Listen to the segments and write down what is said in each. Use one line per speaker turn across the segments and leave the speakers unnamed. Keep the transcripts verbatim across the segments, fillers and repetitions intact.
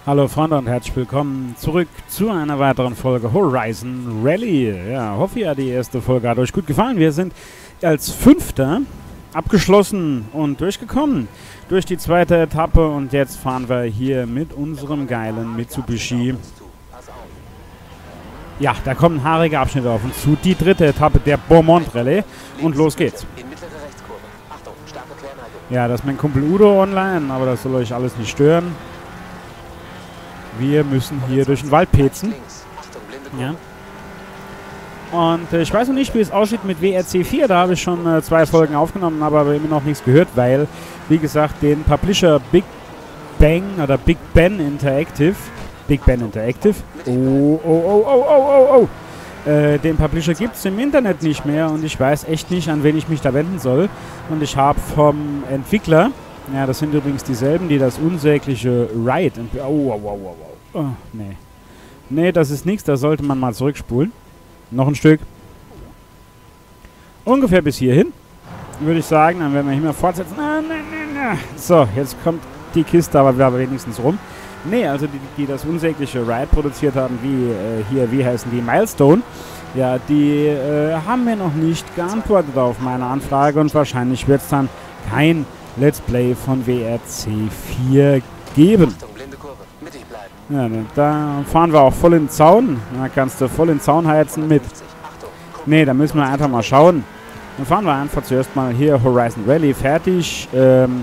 Hallo Freunde und herzlich willkommen zurück zu einer weiteren Folge Horizon Rally. Ja, hoffe ja, die erste Folge hat euch gut gefallen. Wir sind als Fünfter abgeschlossen und durchgekommen durch die zweite Etappe und jetzt fahren wir hier mit unserem geilen Mitsubishi. Ja, da kommen haarige Abschnitte auf uns zu. Die dritte Etappe der Beaumont Rallye und los geht's. Ja, das ist mein Kumpel Udo online, aber das soll euch alles nicht stören. Wir müssen hier durch den Wald petzen. Ja. Und äh, ich weiß noch nicht, wie es aussieht mit W R C vier. Da habe ich schon äh, zwei Folgen aufgenommen, aber immer noch nichts gehört, weil, wie gesagt, den Publisher Big Bang oder Big Ben Interactive, Big Ben Interactive, oh, oh, oh, oh, oh, oh, oh, äh, den Publisher gibt es im Internet nicht mehr und ich weiß echt nicht, an wen ich mich da wenden soll. Und ich habe vom Entwickler, ja, das sind übrigens dieselben, die das unsägliche Ride. Oh, oh, oh, oh, oh. Oh, nee. Nee, das ist nichts, da sollte man mal zurückspulen. Noch ein Stück. Ungefähr bis hierhin, würde ich sagen. Dann werden wir hier mal fortsetzen. Ah, nee, nee, nee. So, jetzt kommt die Kiste aber wieder wenigstens rum. Nee, also die, die das unsägliche Ride produziert haben, wie äh, hier, wie heißen die, Milestone. Ja, die äh, haben mir noch nicht geantwortet auf meine Anfrage und wahrscheinlich wird es dann kein Let's Play von W R C vier geben. Ja, da fahren wir auch voll in den Zaun. Da kannst du voll in den Zaun heizen mit. Ne, da müssen wir einfach mal schauen. Dann fahren wir einfach zuerst mal hier Horizon Rally fertig. Ähm,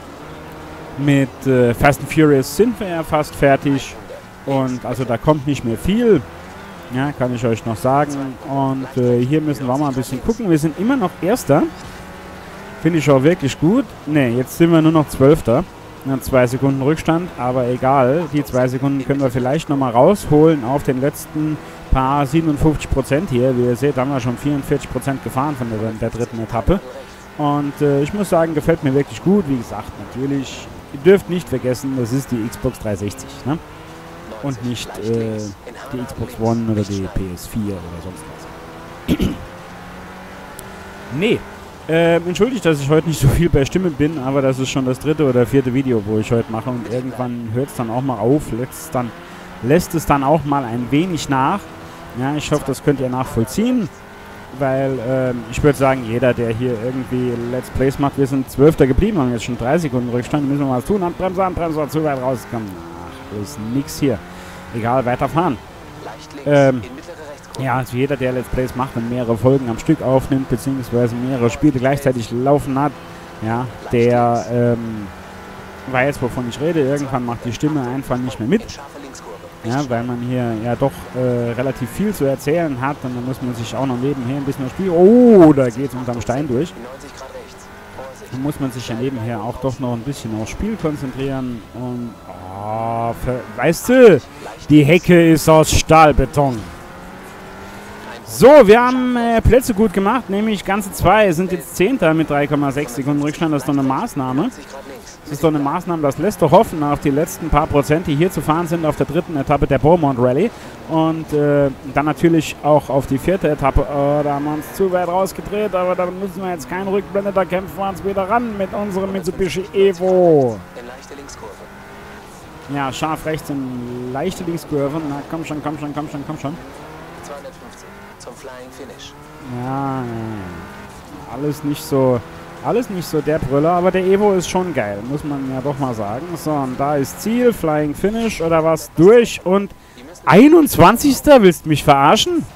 mit äh, Fast and Furious sind wir ja fast fertig. Und also da kommt nicht mehr viel. Ja, kann ich euch noch sagen. Und äh, hier müssen wir mal ein bisschen gucken. Wir sind immer noch Erster. Finde ich auch wirklich gut. Ne, jetzt sind wir nur noch Zwölfter. Zwei Sekunden Rückstand, aber egal. Die zwei Sekunden können wir vielleicht nochmal rausholen auf den letzten paar siebenundfünfzig Prozent hier. Wie ihr seht, haben wir schon vierundvierzig Prozent gefahren von der, der dritten Etappe. Und äh, ich muss sagen, gefällt mir wirklich gut. Wie gesagt, natürlich, ihr dürft nicht vergessen, das ist die Xbox dreihundertsechzig. Ne? Und nicht äh, die Xbox One oder die P S vier oder sonst was. Nee. Äh, entschuldigt, dass ich heute nicht so viel bei Stimme bin, aber das ist schon das dritte oder vierte Video, wo ich heute mache und irgendwann hört es dann auch mal auf, lässt, dann, lässt es dann auch mal ein wenig nach. Ja, ich hoffe, das könnt ihr nachvollziehen, weil äh, ich würde sagen, jeder, der hier irgendwie Let's Plays macht, wir sind Zwölfter geblieben, haben jetzt schon drei Sekunden Rückstand, müssen wir was tun, Handbremse, Handbremse, zu weit rauskommen. Ach, ist nix hier. Egal, weiterfahren. Ähm, Ja, also jeder, der Let's Plays macht und mehrere Folgen am Stück aufnimmt, beziehungsweise mehrere Spiele gleichzeitig laufen hat, ja, der ähm, weiß, wovon ich rede. Irgendwann macht die Stimme einfach nicht mehr mit, ja, weil man hier ja doch äh, relativ viel zu erzählen hat und dann muss man sich auch noch nebenher ein bisschen spielen. Oh, da geht es unterm Stein durch. Dann muss man sich ja nebenher auch doch noch ein bisschen aufs Spiel konzentrieren und, oh, weißt du, die Hecke ist aus Stahlbeton. So, wir haben äh, Plätze gut gemacht, nämlich ganze zwei, sind jetzt Zehnter mit drei Komma sechs Sekunden Rückstand. Das ist doch eine Maßnahme. Das ist doch eine Maßnahme, das lässt doch hoffen auf die letzten paar Prozent, die hier zu fahren sind auf der dritten Etappe der Beaumont Rallye. Und äh, dann natürlich auch auf die vierte Etappe. Oh, da haben wir uns zu weit rausgedreht, aber da müssen wir jetzt keinen Rückblende, da kämpfen wir uns wieder ran mit unserem Mitsubishi Evo. Ja, scharf rechts in leichte Linkskurve. Na, komm schon, komm schon, komm schon, komm schon.
Zum Flying Finish.
Ja, alles nicht so, alles nicht so der Brüller, aber der Evo ist schon geil, muss man ja doch mal sagen. So, und da ist Ziel, Flying Finish oder was, durch und einundzwanzigster Willst du mich verarschen?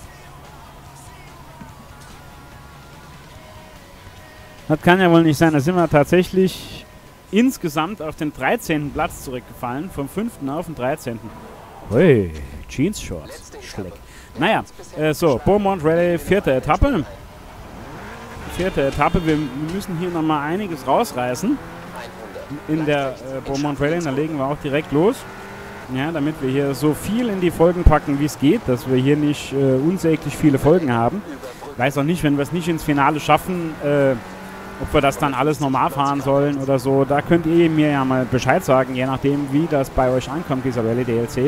Das kann ja wohl nicht sein, da sind wir tatsächlich insgesamt auf den dreizehnten Platz zurückgefallen, vom fünften auf den dreizehnten Hui, Jeans-Shorts, schleck. Naja, äh, so, Beaumont Rallye, vierte Etappe. Vierte Etappe, wir, wir müssen hier nochmal einiges rausreißen in der äh, Beaumont Rallye, da legen wir auch direkt los. Ja, damit wir hier so viel in die Folgen packen, wie es geht, dass wir hier nicht äh, unsäglich viele Folgen haben. Weiß auch nicht, wenn wir es nicht ins Finale schaffen, äh, ob wir das dann alles normal fahren sollen oder so. Da könnt ihr mir ja mal Bescheid sagen, je nachdem, wie das bei euch ankommt, dieser Rallye D L C.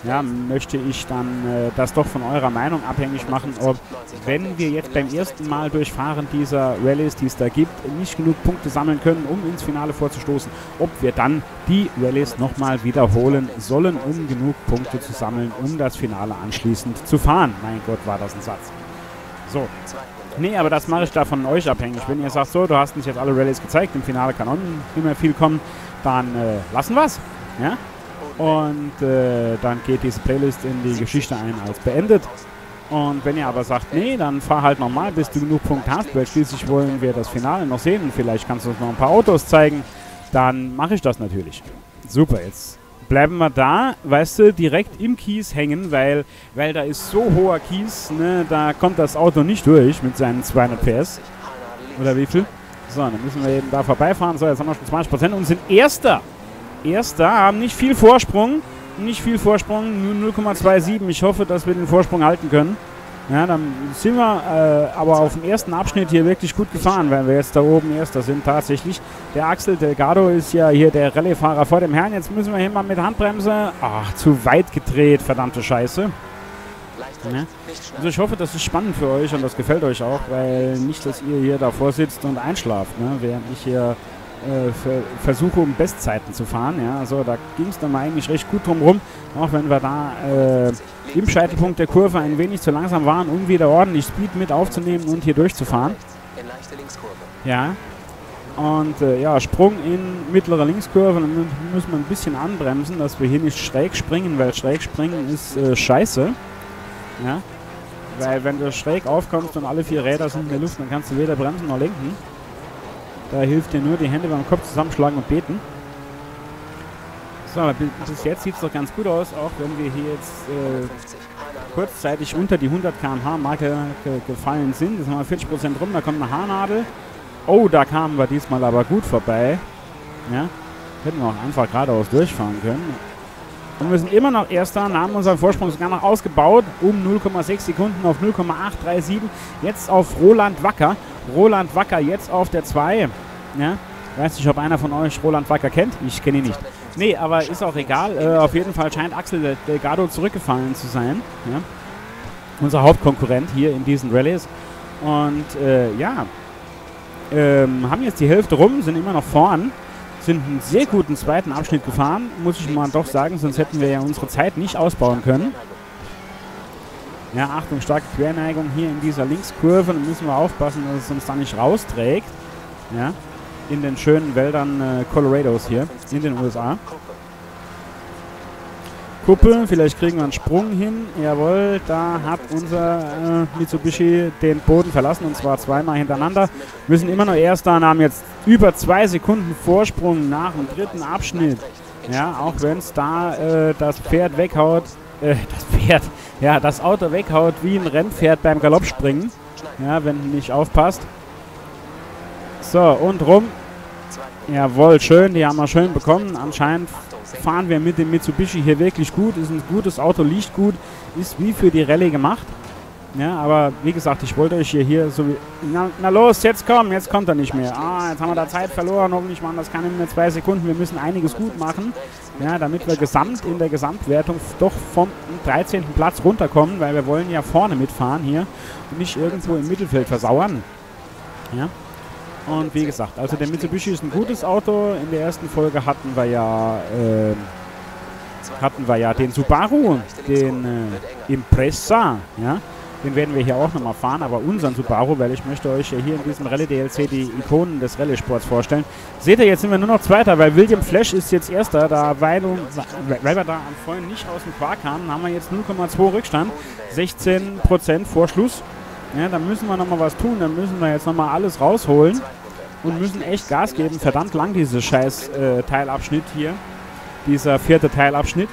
ja, möchte ich dann äh, das doch von eurer Meinung abhängig machen, ob, wenn wir jetzt beim ersten Mal durchfahren dieser Rallyes, die es da gibt, nicht genug Punkte sammeln können, um ins Finale vorzustoßen, ob wir dann die Rallyes nochmal wiederholen sollen, um genug Punkte zu sammeln, um das Finale anschließend zu fahren. Mein Gott, war das ein Satz. So. Nee, aber das mache ich da von euch abhängig. Wenn ihr sagt, so, du hast uns jetzt alle Rallyes gezeigt, im Finale kann auch nicht mehr viel kommen, dann äh, lassen wir es. Ja? Und äh, dann geht diese Playlist in die Geschichte ein als beendet. Und wenn ihr aber sagt, nee, dann fahr halt nochmal, bis du genug Punkte hast, weil schließlich wollen wir das Finale noch sehen und vielleicht kannst du uns noch ein paar Autos zeigen, dann mache ich das natürlich. Super, jetzt bleiben wir da, weißt du, direkt im Kies hängen, weil, weil da ist so hoher Kies, ne, da kommt das Auto nicht durch mit seinen zweihundert P S. Oder wie viel? So, dann müssen wir eben da vorbeifahren. So, jetzt haben wir schon zwanzig Prozent und sind Erster. Erster, haben nicht viel Vorsprung. Nicht viel Vorsprung, nur null Komma siebenundzwanzig. Ich hoffe, dass wir den Vorsprung halten können. Ja, dann sind wir äh, aber auf dem ersten Abschnitt hier wirklich gut gefahren, weil wir jetzt da oben Erster sind tatsächlich. Der Axel Delgado ist ja hier der Rallye-Fahrer vor dem Herrn. Jetzt müssen wir hier mal mit Handbremse. Ach, zu weit gedreht, verdammte Scheiße. Ja. Also ich hoffe, das ist spannend für euch und das gefällt euch auch, weil nicht, dass ihr hier davor sitzt und einschlaft, ne, während ich hier äh, ver versuche, um Bestzeiten zu fahren. Ja. Also da ging es dann mal eigentlich recht gut drum rum, auch wenn wir da äh, im Scheitelpunkt der Kurve ein wenig zu langsam waren, um wieder ordentlich Speed mit aufzunehmen und hier durchzufahren. Ja. Und äh, ja, Sprung in mittlere Linkskurve, dann müssen wir ein bisschen anbremsen, dass wir hier nicht schräg springen, weil schräg springen ist äh, scheiße. Ja, weil wenn du schräg aufkommst und alle vier Räder sind in der Luft, dann kannst du weder bremsen noch lenken. Da hilft dir nur die Hände beim Kopf zusammenschlagen und beten. So, bis jetzt sieht es doch ganz gut aus, auch wenn wir hier jetzt äh, kurzzeitig unter die hundert Kilometer pro Stunde Marke ge gefallen sind. Jetzt haben wir vierzig Prozent rum, da kommt eine Haarnadel. Oh, da kamen wir diesmal aber gut vorbei. Ja, hätten wir auch einfach geradeaus durchfahren können. Und wir sind immer noch Erster, haben unseren Vorsprung sogar noch ausgebaut, um null Komma sechs Sekunden auf null Komma acht drei sieben. Jetzt auf Roland Wacker. Roland Wacker jetzt auf der zwei. Ja, weiß nicht, ob einer von euch Roland Wacker kennt. Ich kenne ihn nicht. Nee, aber ist auch egal. Äh, auf jeden Fall scheint Axel Delgado zurückgefallen zu sein. Ja? Unser Hauptkonkurrent hier in diesen Rallyes. Und äh, ja, ähm, haben jetzt die Hälfte rum, sind immer noch vorn. Sind einen sehr guten zweiten Abschnitt gefahren, muss ich mal doch sagen, sonst hätten wir ja unsere Zeit nicht ausbauen können. Ja, Achtung, starke Querneigung hier in dieser Linkskurve, dann müssen wir aufpassen, dass es uns da nicht rausträgt. Ja, in den schönen Wäldern äh, Colorados hier in den U S A. Kuppe, vielleicht kriegen wir einen Sprung hin. Jawohl, da hat unser äh, Mitsubishi den Boden verlassen und zwar zweimal hintereinander. Wir sind immer noch Erster und haben jetzt über zwei Sekunden Vorsprung nach dem dritten Abschnitt. Ja, auch wenn es da äh, das Pferd weghaut, äh, das Pferd, ja, das Auto weghaut wie ein Rennpferd beim Galoppspringen. Ja, wenn du nicht aufpasst. So, und rum. Jawohl, schön, die haben wir schön bekommen. Anscheinend fahren wir mit dem Mitsubishi hier wirklich gut. Ist ein gutes Auto, liegt gut, ist wie für die Rallye gemacht. Ja, aber wie gesagt, ich wollte euch hier, hier so wie... Na, na los, jetzt komm, jetzt kommt er nicht mehr. Ah, jetzt haben wir da Zeit verloren, hoffentlich machen das keine mehr zwei Sekunden. Wir müssen einiges gut machen, ja, damit wir gesamt in der Gesamtwertung doch vom dreizehnten Platz runterkommen, weil wir wollen ja vorne mitfahren hier und nicht irgendwo im Mittelfeld versauern. Ja. Und wie gesagt, also der Mitsubishi ist ein gutes Auto. In der ersten Folge hatten wir ja äh, hatten wir ja den Subaru, den äh, Impreza, ja. Den werden wir hier auch nochmal fahren, aber unseren Subaru, weil ich möchte euch ja hier in diesem Rallye-D L C die Ikonen des Rallye-Sports vorstellen. Seht ihr, jetzt sind wir nur noch Zweiter, weil William Flash ist jetzt Erster, da weil, weil wir da am vorhin nicht aus dem Quark kamen, haben wir jetzt null Komma zwei Rückstand, sechzehn Prozent vor Schluss. Ja, da müssen wir nochmal was tun, dann müssen wir jetzt nochmal alles rausholen und müssen echt Gas geben. Verdammt lang, dieser scheiß äh, Teilabschnitt hier, dieser vierte Teilabschnitt.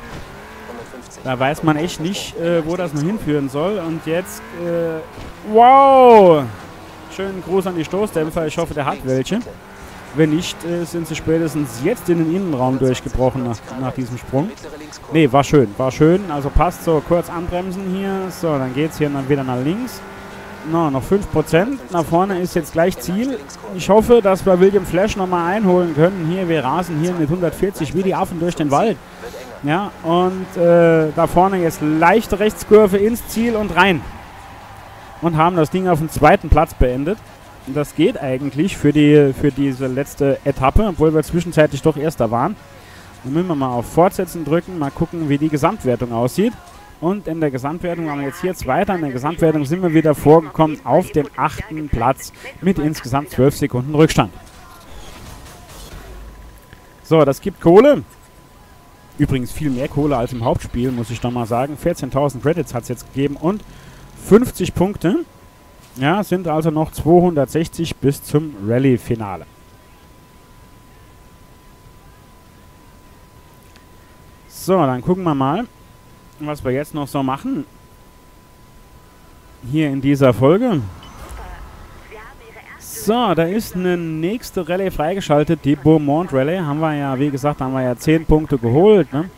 Da weiß man echt nicht, äh, wo das noch hinführen soll. Und jetzt, äh, wow! Schönen Gruß an die Stoßdämpfer, ich hoffe, der hat welche. Wenn nicht, äh, sind sie spätestens jetzt in den Innenraum durchgebrochen nach, nach diesem Sprung. Ne, war schön, war schön, also passt so, kurz anbremsen hier. So, dann geht es hier dann wieder nach links. No, noch fünf Prozent. Nach vorne ist jetzt gleich Ziel. Ich hoffe, dass wir William Flash nochmal einholen können. Hier, wir rasen hier mit hundertvierzig wie die Affen durch den Wald. Ja, und äh, da vorne jetzt leichte Rechtskurve ins Ziel und rein. Und haben das Ding auf dem zweiten Platz beendet. Und das geht eigentlich für, die, für diese letzte Etappe, obwohl wir zwischenzeitlich doch Erster waren. Dann müssen wir mal auf Fortsetzen drücken, mal gucken, wie die Gesamtwertung aussieht. Und in der Gesamtwertung waren wir jetzt hier Zweiter. In der Gesamtwertung sind wir wieder vorgekommen auf den achten Platz mit insgesamt zwölf Sekunden Rückstand. So, das gibt Kohle. Übrigens viel mehr Kohle als im Hauptspiel, muss ich doch mal sagen. vierzehntausend Credits hat es jetzt gegeben und fünfzig Punkte. Ja, sind also noch zweihundertsechzig bis zum Rallye-Finale. So, dann gucken wir mal, was wir jetzt noch so machen. Hier in dieser Folge. So, da ist eine nächste Rallye freigeschaltet, die Beaumont Rallye. Haben wir ja, wie gesagt, haben wir ja zehn Punkte geholt, ne?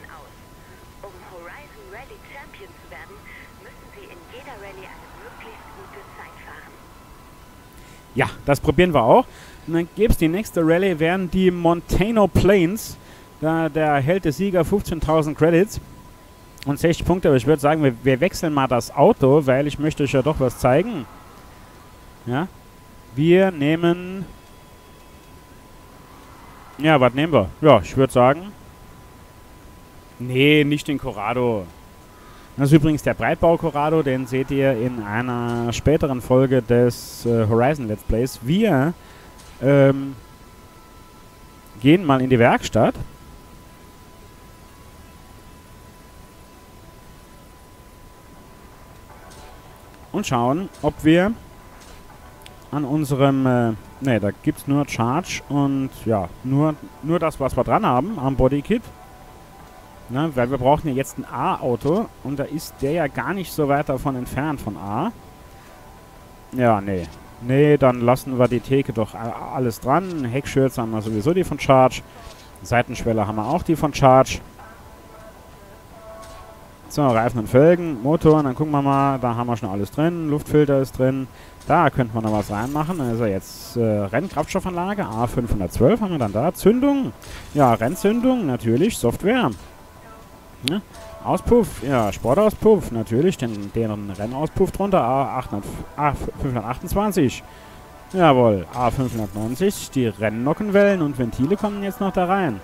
Ja, das probieren wir auch. Und dann gäbe es die nächste Rallye, wären die Montano Plains. Da der erhält der Sieger fünfzehntausend Credits und sechzig Punkte. Aber ich würde sagen, wir, wir wechseln mal das Auto, weil ich möchte euch ja doch was zeigen. Ja, wir nehmen... Ja, was nehmen wir? Ja, ich würde sagen... Nee, nicht den Corrado. Das ist übrigens der Breitbau-Corrado, den seht ihr in einer späteren Folge des äh, Horizon Let's Plays. Wir ähm, gehen mal in die Werkstatt. Und schauen, ob wir an unserem, äh, ne, da gibt es nur Charge und ja, nur, nur das, was wir dran haben am Bodykit. Ne, weil wir brauchen ja jetzt ein A-Auto und da ist der ja gar nicht so weit davon entfernt von A. Ja, nee. Nee, dann lassen wir die Theke doch alles dran. Heckschürze haben wir sowieso die von Charge. Seitenschwelle haben wir auch die von Charge. So, Reifen und Felgen, Motor, dann gucken wir mal, da haben wir schon alles drin. Luftfilter ist drin. Da könnte man noch was reinmachen. Also jetzt äh, Rennkraftstoffanlage, A fünfhundertzwölf haben wir dann da. Zündung, ja, Rennzündung, natürlich, Software. Ja. Auspuff, ja, Sportauspuff, natürlich, den, deren Rennauspuff drunter, A fünfhundertachtundzwanzig. Jawohl, A fünfhundertneunzig, die Rennnockenwellen und Ventile kommen jetzt noch da rein.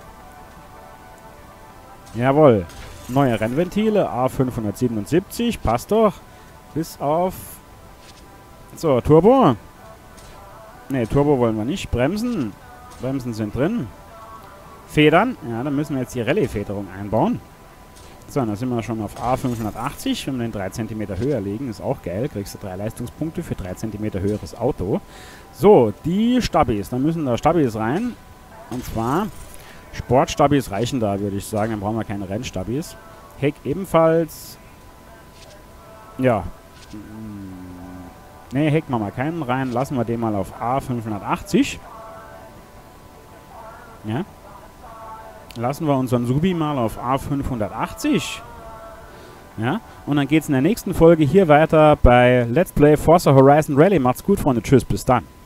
Jawohl, neue Rennventile, A fünfhundertsiebenundsiebzig, passt doch, bis auf, so, Turbo. Ne, Turbo wollen wir nicht, Bremsen, Bremsen sind drin. Federn, ja, dann müssen wir jetzt die Rallye-Federung einbauen. So, dann sind wir schon auf A fünfhundertachtzig, wenn wir den drei Zentimeter höher legen, ist auch geil, kriegst du drei Leistungspunkte für drei Zentimeter höheres Auto. So, die Stabis, dann müssen da Stabis rein, und zwar Sportstabis reichen da, würde ich sagen, dann brauchen wir keine Rennstabis. Heck ebenfalls, ja, ne, Heck machen wir keinen rein, lassen wir den mal auf A fünfhundertachtzig. Ja. Lassen wir unseren Subi mal auf A fünfhundertachtzig. Ja, und dann geht es in der nächsten Folge hier weiter bei Let's Play Forza Horizon Rally. Macht's gut, Freunde. Tschüss, bis dann.